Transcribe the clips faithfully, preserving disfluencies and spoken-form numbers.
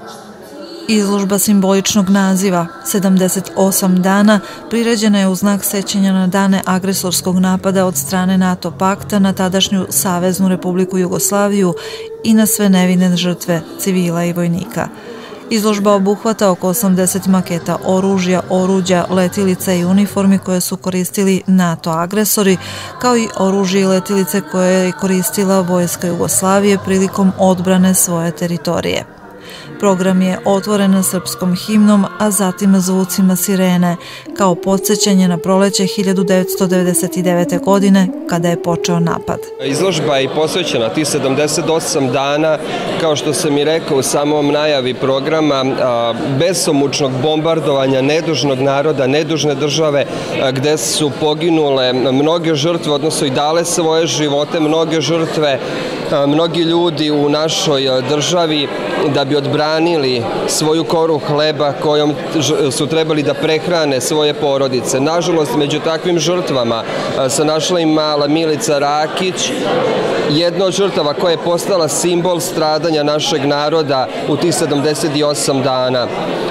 Izložba simboličnog naziva sedamdeset osam dana priređena je u znak sećanja na dane agresorskog napada od strane NATO pakta na tadašnju Saveznu Republiku Jugoslaviju i na sve nevine žrtve civila i vojnika. Izložba obuhvata oko osamdeset maketa oružja, oruđa, letilica i uniformi koje su koristili NATO agresori, kao i oružje i letilice koje je koristila Vojska Jugoslavije prilikom odbrane svoje teritorije. Program je otvoren srpskom himnom, a zatim zvucima sirene, kao podsjećanje na proleće hiljadu devetsto devedeset devete. godine, kada je počeo napad. Izložba je posvećena tih sedamdeset osam dana, kao što sam i rekao u samom najavi programa, besomučnog bombardovanja nedužnog naroda, nedužne države, gde su poginule mnoge žrtve, odnosno i dale svoje živote, mnoge žrtve, mnogi ljudi u našoj državi da bi odbranili svoju koru hleba kojom su trebali da prehrane svoje porodice. Nažalost, među takvim žrtvama se našla i mala Milica Rakić, jedna od žrtava koja je postala simbol stradanja našeg naroda u tih sedamdeset osam dana.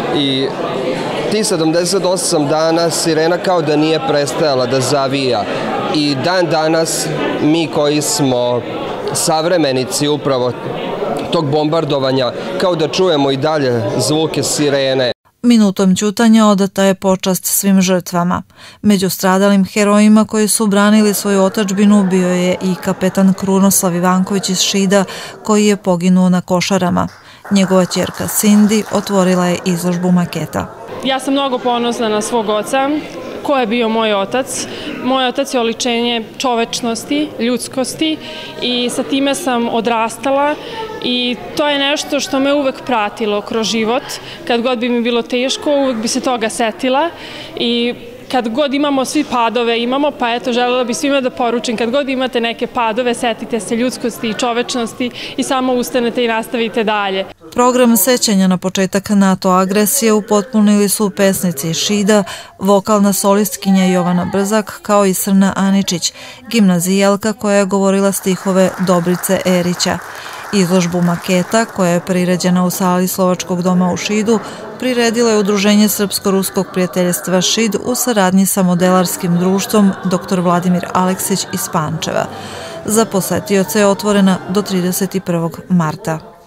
I tih sedamdeset osam dana sirena kao da nije prestajala da zavija. I dan danas mi koji smo savremenici upravo tog bombardovanja, kao da čujemo i dalje zvuke sirene. Minutom ćutanja odata je počast svim žrtvama. Među stradalim herojima koji su branili svoju otadžbinu bio je i kapetan Krunoslav Ivanković iz Šida, koji je poginuo na Košarama. Njegova ćerka Cindy otvorila je izložbu maketa. Ja sam mnogo ponosna na svog oca. Ko je bio moj otac? Moj otac je oličenje čovečnosti, ljudskosti i sa time sam odrastala i to je nešto što me uvek pratilo kroz život. Kad god bi mi bilo teško, uvek bi se toga setila i kad god imamo svi padove, imamo, pa eto, želela bi svima da poručim, kad god imate neke padove, setite se ljudskosti i čovečnosti i samo ustanete i nastavite dalje. Program sećanja na početak NATO agresije upotpunili su pesnici iz Šida, vokalna solistkinja Jovana Brzak, kao i Srna Aničić, gimnazijalka koja je govorila stihove Dobrice Erića. Izložbu maketa, koja je priređena u sali Slovačkog doma u Šidu, priredilo je Udruženje Srpsko-ruskog prijateljstva Šid u saradnji sa modelarskim društvom doktor Vladimir Aleksić iz Pančeva. Za posetioce je otvorena do trideset prvog marta.